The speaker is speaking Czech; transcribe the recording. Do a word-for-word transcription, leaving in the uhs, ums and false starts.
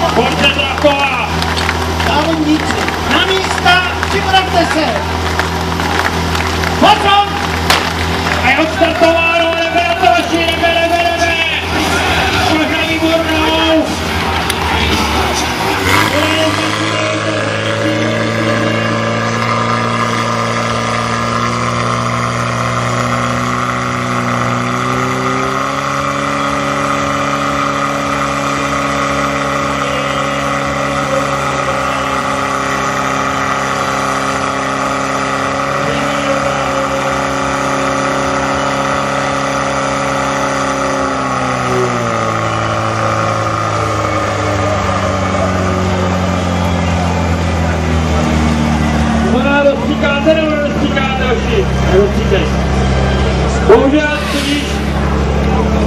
Pojďte Dráková! Závodníci, na místa, připravte se! Potom! A je odstartovat!